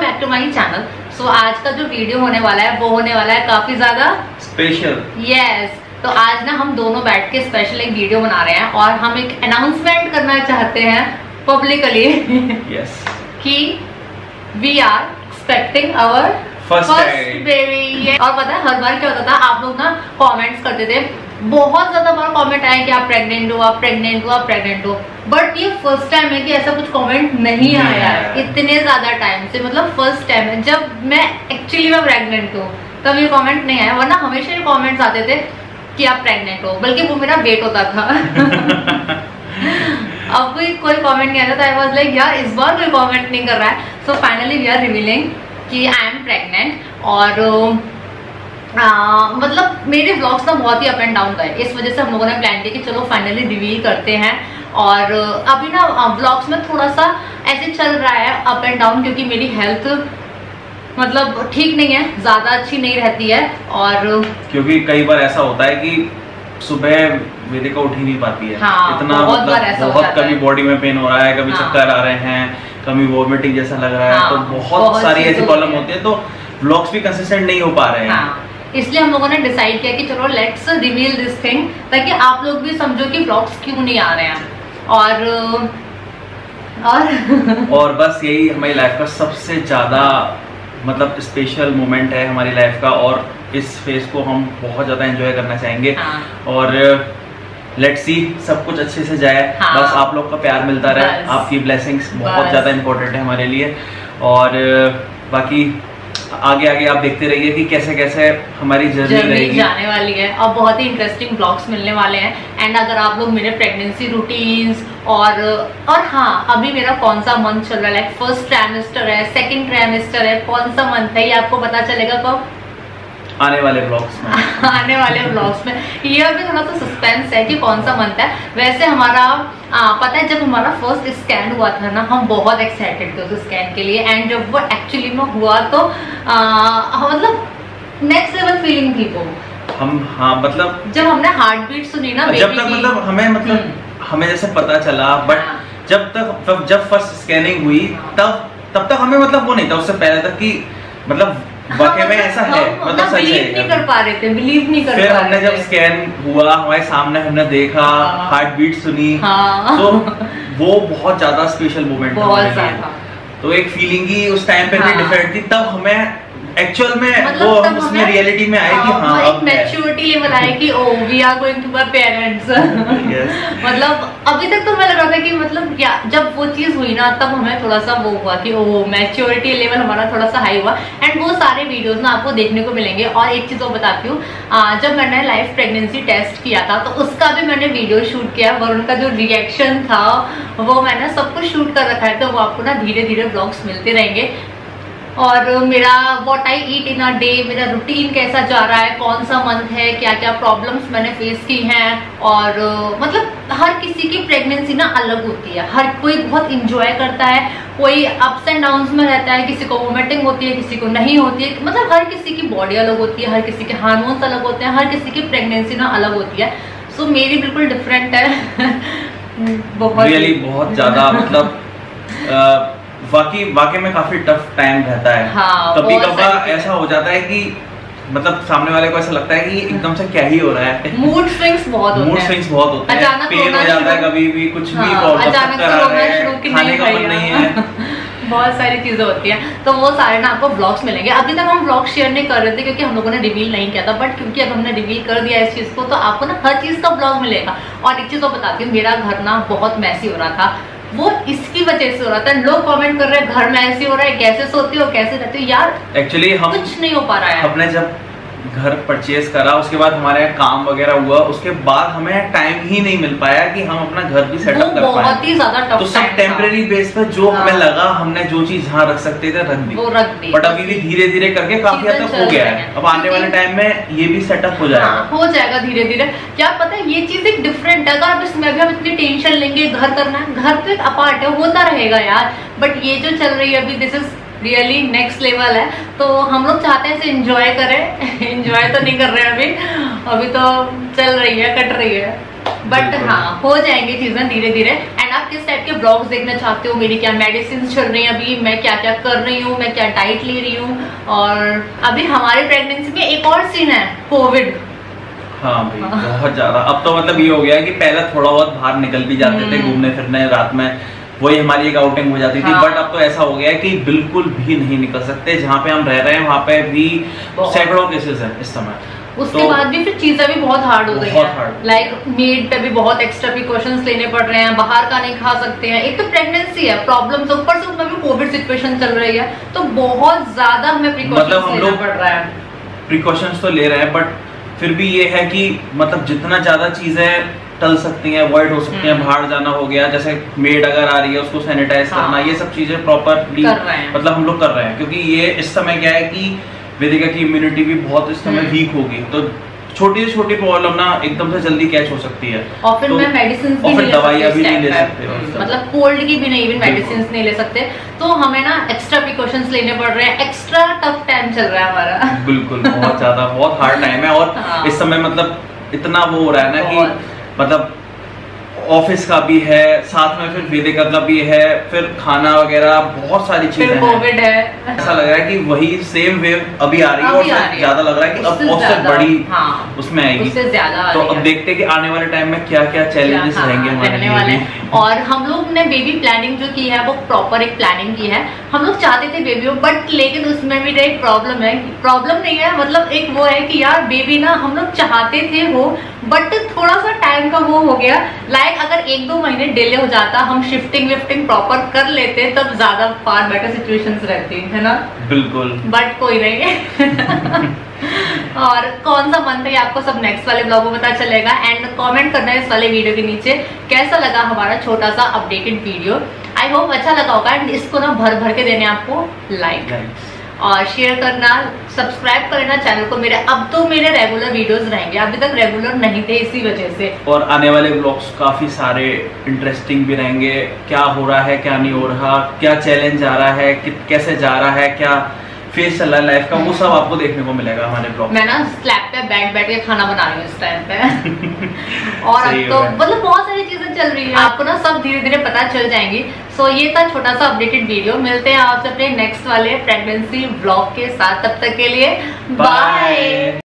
Back to my channel. So आज का जो वीडियो होने वाला है वो होने वाला है काफी ज्यादा स्पेशल। यस, तो आज ना हम दोनों बैठ के स्पेशल एक वीडियो बना रहे हैं और हम एक अनाउंसमेंट करना चाहते हैं पब्लिकली यस कि we are expecting our first baby. और पता है हर बार क्या होता था, आप लोग ना कमेंट्स करते थे, बहुत ज्यादा बार कमेंट आए कि आप प्रेग्नेंट हो, आप प्रेग्नेंट हो, आप प्रेग्नेंट हो। बट ये फर्स्ट टाइम है कि ऐसा कुछ कमेंट नहीं आया है इतने ज्यादा टाइम से। मतलब फर्स्ट टाइम है जब मैं एक्चुअली में प्रेग्नेंट हूँ तब ये कमेंट नहीं आया, वरना हमेशा ये कमेंट्स आते थे कि आप प्रेग्नेंट हो, बल्कि वो मेरा वेट होता था। अब कोई कमेंट नहीं आता था। आई वाज लाइक यार इस बार कोई कमेंट नहीं कर रहा है। So finally we are revealing कि आई एम प्रेग्नेंट। और मतलब मेरे व्लॉग्स ना बहुत ही अप एंड डाउन गए, इस वजह से हम लोगों ने प्लान किया कि चलो फाइनली रिवील करते हैं। और अभी ना व्लॉग्स में थोड़ा सा ऐसे चल रहा है अप एंड डाउन, क्योंकि मेरी हेल्थ मतलब ठीक नहीं है, ज्यादा अच्छी नहीं रहती है। और क्योंकि कई बार ऐसा होता है कि सुबह वेदिका उठ ही नहीं पाती है। हाँ, इतना बहुत बार ऐसा बहुत हो जाता कभी है। बॉडी में पेन हो रहा है, कभी चक्कर आ रहे हैं, कभी वॉमिटिंग जैसा लग रहा है। तो बहुत सारी ऐसी प्रॉब्लम होती है, तो व्लॉग्स भी कंसिस्टेंट नहीं हो पा रहे हैं। इसलिए हम लोगों ने डिसाइड किया कि चलो लेट्स रिवील दिस थिंग, ताकि आप लोग भी समझो कि व्लॉग्स क्यों नहीं आ रहे हैं। और बस यही हमारी लाइफ का सबसे ज्यादा मतलब स्पेशल मोमेंट है हमारी लाइफ का, और इस फेज को हम बहुत ज्यादा एंजॉय करना चाहेंगे। और लेट्स सी सब कुछ अच्छे से जाए। बस आप लोग का प्यार मिलता रहे, आपकी ब्लेसिंग्स बहुत ज्यादा इंपॉर्टेंट है हमारे लिए। और बाकी आगे आगे आप देखते रहिए कि कैसे कैसे हमारी जर्नी रहेगी, जाने वाली है और बहुत ही इंटरेस्टिंग ब्लॉग्स मिलने वाले हैं। एंड अगर आप लोग मेरे प्रेगनेंसी रूटीन्स और हाँ अभी मेरा कौन सा मंथ चल रहा है, लाइक फर्स्ट ट्राइमेस्टर है, सेकंड ट्राइमेस्टर है, कौन सा मंथ है, ये आपको पता चलेगा कब? आने वाले ब्लॉग्स में। आने वाले ब्लॉग्स में। ये अभी थोड़ा सा सस्पेंस है कि कौन सा मंथ है। वैसे हमारा पता है जब हमारा फर्स्ट स्कैन हुआ था ना, हम बहुत एक्साइटेड थे उस स्कैन के लिए। एंड जब वो एक्चुअली में हुआ तो मतलब नेक्स्ट लेवल फीलिंग थी वो। हाँ मतलब जब हमने हार्ट बीट सुनी ना जब तक मतलब हमें जैसे पता चला, बट जब फर्स्ट स्कैनिंग हुई तब तक हमें मतलब वो नहीं था उससे पहले तक कि मतलब वाकई में ऐसा है, मतलब सच है। नहीं कर पा रहे थे, बिलीव नहीं कर पा रहे थे। फिर हमने जब स्कैन हुआ हमारे सामने, हमने देखा, हार्ट बीट सुनी, तो वो बहुत ज्यादा स्पेशल मोमेंट था हमारे लिए। तो एक फीलिंग ही उस टाइम पे डिफरेंट थी। तब हमें एक्चुअल में मतलब वो हम उसमें रियलिटी में आए कि हाँ एक मैच्योरिटी लेवल आए कि oh we are going to be parents. मतलब अभी तक तो मैं लग रहा था कि मतलब जब वो चीज हुई ना तब हमें थोड़ा सा वो हुआ कि ओ मैच्योरिटी लेवल हमारा थोड़ा सा हाई हुआ। एंड वो सारे वीडियोस ना आपको देखने को मिलेंगे। और एक चीज और बताती हूँ, जब मैंने लाइव प्रेगनेंसी टेस्ट किया था तो उसका भी मैंने वीडियो शूट किया और उनका जो रिएक्शन था वो मैंने सब कुछ शूट कर रखा है। तो वो आपको ना धीरे धीरे ब्लॉग्स मिलते रहेंगे। और मेरा what I eat in a day, मेरा रूटीन कैसा जा रहा है, कौन सा मंथ है, क्या क्या प्रॉब्लम्स मैंने फेस की हैं। और मतलब हर किसी की प्रेगनेंसी ना अलग होती है, हर कोई बहुत इंजॉय करता है, कोई अप्स एंड डाउन्स में रहता है, किसी को वोमिटिंग होती है, किसी को नहीं होती है। मतलब हर किसी की बॉडी अलग होती है, हर किसी के हार्मोन्स अलग होते हैं, हर किसी की प्रेगनेंसी ना अलग होती है। सो मेरी बिल्कुल डिफरेंट है। बहुत ज्यादा मतलब वाकई में काफी टफ टाइम रहता है। कभी कभार ऐसा हो जाता है कि मतलब सामने वाले को ऐसा लगता है कि एकदम से क्या ही हो रहा है। मूड स्विंग्स बहुत होते हैं, पेन हो जाता है, कभी भी कुछ भी खाने का मन नहीं है। बहुत सारी चीजें होती हैं। तो वो सारे ना आपको ब्लॉग्स मिलेंगे। अभी तक हम ब्लॉग शेयर नहीं कर रहे थे क्योंकि हम लोगों ने रिवील नहीं किया था, बट क्योंकि अब हमने रिवील कर दिया इस चीज को तो आपको ना हर चीज का ब्लॉग मिलेगा। और एक चीज और बताती हूँ, मेरा घर ना बहुत मैसी हो रहा था, वो इसकी वजह से हो रहा था। लोग कमेंट कर रहे हैं घर में ऐसे हो रहा है, कैसे सोती हो, कैसे रहती हो। यार एक्चुअली हम कुछ नहीं हो पा रहा है। हमने जब घर परचेज करा, उसके बाद हमारे यहाँ काम वगैरह हुआ, उसके बाद हमें टाइम ही नहीं मिल पाया कि हम अपना घर भी सेटअप कर पाए। बहुत ही ज्यादा टफ। तो सब टेम्परेरी बेस पर जो हमें लगा, हमने जो चीज यहाँ रख सकते थे रख दी। बट अभी भी धीरे धीरे करके काफी हद तक हो गया है। अब आने वाले टाइम में ये भी सेटअप हो जाएगा, धीरे धीरे। क्या पता है ये चीज एक डिफरेंट है। अगर इसमें भी हम इतनी टेंशन लेंगे, घर करना है, घर तो एक अपार्ट है, होता रहेगा यार। बट ये जो चल रही है अभी, this is really next level है। तो हम लोग चाहते हैं इसे एंजॉय करें। एंजॉय तो नहीं कर रहे हैं अभी तो चल रही है, कट रही है। बट हाँ हो जाएंगे चीजें धीरे धीरे। एंड आप किस टाइप के ब्लॉग्स देखना चाहते हो, मेरी क्या मेडिसिन चल रही है अभी, मैं क्या क्या कर रही हूँ, मैं क्या डाइट ले रही हूँ। और अभी हमारी प्रेगनेंसी में एक और सीन है, कोविड। हाँ भाई बहुत ज्यादा। अब तो मतलब ये हो गया कि पहले थोड़ा बहुत बाहर निकल भी जाते थे घूमने फिरने, रात में वही हमारी एक आउटिंग हो जाती थी। बट अब तो ऐसा हो गया है कि बिल्कुल भी नहीं निकल सकते। जहाँ पे हम रह रहे हैं वहाँ पे भी सैकड़ों केसेस हैं इस समय। उसके बाद भी फिर चीजें भी बहुत हार्ड हो गई हैं। लाइक मीट पे भी बहुत एक्स्ट्रा प्रिकॉशंस लेने पड़ रहे हैं, बाहर का नहीं खा सकते हैं। एक तो प्रेगनेंसी है, प्रॉब्लम्स, ऊपर से उसमें भी कोविड सिचुएशन चल रही है, तो बहुत ज्यादा हमें प्रिकॉशंस लेना पड़ रहा है। प्रिकॉशंस तो ले रहे हैं बट फिर भी ये है कि मतलब जितना ज्यादा चीजें टल सकती हैं, अवॉइड हो सकती हैं, बाहर जाना हो गया, जैसे मेड अगर आ रही है उसको सैनिटाइज करना, ये सब चीजें प्रॉपरली मतलब हम लोग कर रहे हैं। क्योंकि ये इस समय क्या है कि वेदिका की इम्यूनिटी भी बहुत इस समय वीक होगी, तो छोटी से छोटी प्रॉब्लम ना एकदम से जल्दी कैच हो सकती है। और फिर मैं मेडिसिन भी नहीं दवाइयाँ भी नहीं ले सकते, मतलब कोल्ड की भी नहीं, इवन मेडिसिन नहीं ले सकते। तो हमें ना एक्स्ट्रा प्रिकॉशंस लेने पड़ रहे हैं। एक्स्ट्रा टफ टाइम चल रहा है हमारा। बिल्कुल बहुत ज्यादा, बहुत हार्ड टाइम है। और इस समय मतलब इतना वो हो रहा है ना कि मतलब ऑफिस का भी है, साथ में फिर वेदिका का भी है, फिर खाना वगैरह बहुत सारी चीजें हैं। कोविड है, ऐसा लग रहा है कि वही सेम वेव अभी आ रही है और ज्यादा लग रहा है कि अब उससे बड़ी उसमें आएगी। तो अब देखते हैं कि आने वाले टाइम में क्या क्या चैलेंजेस रहेंगे हमारे वाले। और हम लोग ने बेबी प्लानिंग जो की है वो प्रॉपर एक प्लानिंग की है। हम लोग चाहते थे बेबी हो, बट लेकिन उसमें भी एक प्रॉब्लम है। प्रॉब्लम नहीं है, मतलब एक वो है कि यार बेबी ना हम लोग चाहते थे हो, बट थोड़ा सा टाइम का वो हो गया। लाइक अगर 1-2 महीने डिले हो जाता, हम शिफ्टिंग विफ्टिंग प्रॉपर कर लेते, तब ज्यादा फार बेटर सिचुएशंस रहती है ना। बिल्कुल, बट कोई नहीं। और कौन सा मंथ है आपको सब नेक्स्ट वाले ब्लॉग में पता चलेगा। एंड कमेंट करना है इस वाले वीडियो के नीचे कैसा लगा हमारा छोटा सा अपडेटेड वीडियो। आई होप अच्छा लगा होगा। एंड इसको ना भर भर के देने आपको लाइक और शेयर करना, सब्सक्राइब करना चैनल को। अब तो मेरे रेगुलर वीडियोस रहेंगे, अभी तक रेगुलर नहीं थे इसी वजह से। और आने वाले ब्लॉग्स काफी सारे इंटरेस्टिंग भी रहेंगे। क्या हो रहा है, क्या नहीं हो रहा, क्या चैलेंज आ रहा है, कैसे जा रहा है, क्या फेस चल रहा है लाइफ का, वो सब आपको देखने को मिलेगा हमारे ब्लॉग। मैं ना स्लैब पे बैठ के खाना बना रही हूँ इस टाइम पे। और अब तो मतलब बहुत सारी चीजें चल रही है, आपको ना सब धीरे धीरे पता चल जाएंगी। सो ये था छोटा सा अपडेटेड वीडियो। मिलते हैं आपसे अपने नेक्स्ट वाले प्रेगनेंसी ब्लॉग के साथ, तब तक के लिए बाय।